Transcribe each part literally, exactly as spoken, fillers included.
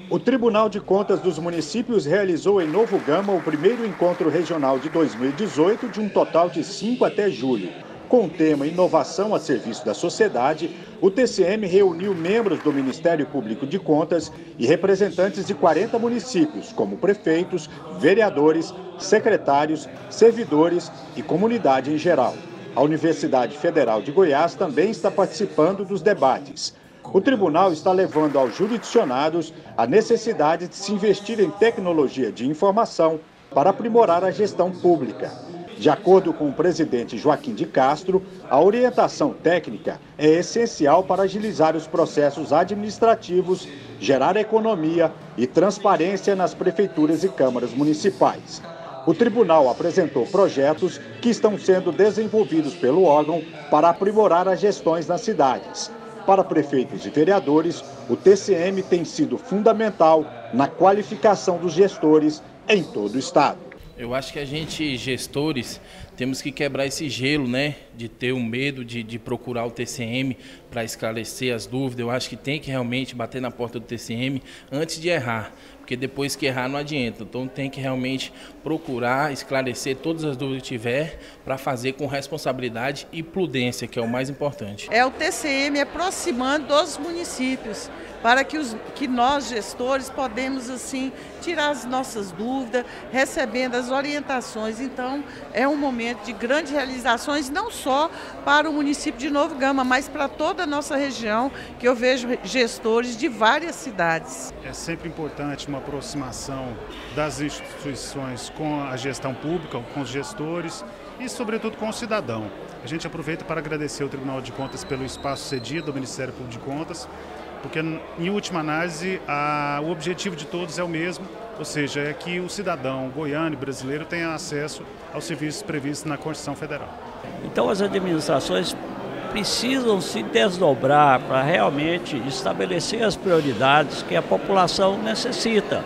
O Tribunal de Contas dos Municípios realizou em Novo Gama o primeiro encontro regional de dois mil e dezoito, de um total de cinco até julho. Com o tema Inovação a Serviço da Sociedade, o T C M reuniu membros do Ministério Público de Contas e representantes de quarenta municípios, como prefeitos, vereadores, secretários, servidores e comunidade em geral. A Universidade Federal de Goiás também está participando dos debates. O tribunal está levando aos jurisdicionados a necessidade de se investir em tecnologia de informação para aprimorar a gestão pública. De acordo com o presidente Joaquim de Castro, a orientação técnica é essencial para agilizar os processos administrativos, gerar economia e transparência nas prefeituras e câmaras municipais. O tribunal apresentou projetos que estão sendo desenvolvidos pelo órgão para aprimorar as gestões nas cidades. Para prefeitos e vereadores, o T C M tem sido fundamental na qualificação dos gestores em todo o estado. Eu acho que a gente, gestores, temos que quebrar esse gelo, né? De ter o medo de, de procurar o T C M para esclarecer as dúvidas. Eu acho que tem que realmente bater na porta do T C M antes de errar, porque depois que errar não adianta. Então tem que realmente procurar esclarecer todas as dúvidas que tiver para fazer com responsabilidade e prudência, que é o mais importante. É o T C M aproximando dos municípios, para que, os, que nós, gestores, podemos assim tirar as nossas dúvidas, recebendo as orientações. Então, é um momento de grandes realizações, não só para o município de Novo Gama, mas para toda a nossa região, que eu vejo gestores de várias cidades. É sempre importante uma aproximação das instituições com a gestão pública, com os gestores e, sobretudo, com o cidadão. A gente aproveita para agradecer ao Tribunal de Contas pelo espaço cedido ao Ministério Público de Contas, porque, em última análise, a, o objetivo de todos é o mesmo, ou seja, é que o cidadão goiano e brasileiro tenha acesso aos serviços previstos na Constituição Federal. Então, as administrações precisam se desdobrar para realmente estabelecer as prioridades que a população necessita.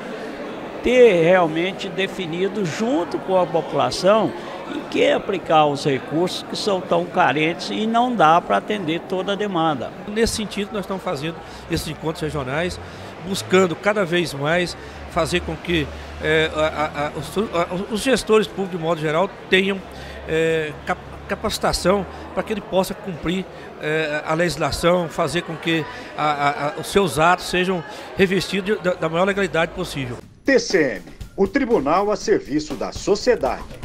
Ter realmente definido junto com a população em que aplicar os recursos que são tão carentes e não dá para atender toda a demanda. Nesse sentido, nós estamos fazendo esses encontros regionais, buscando cada vez mais fazer com que é, a, a, os, a, os gestores públicos, de modo geral, tenham é, cap, capacitação para que ele possa cumprir é, a legislação, fazer com que a, a, os seus atos sejam revestidos da, da maior legalidade possível. T C M, o Tribunal a Serviço da Sociedade.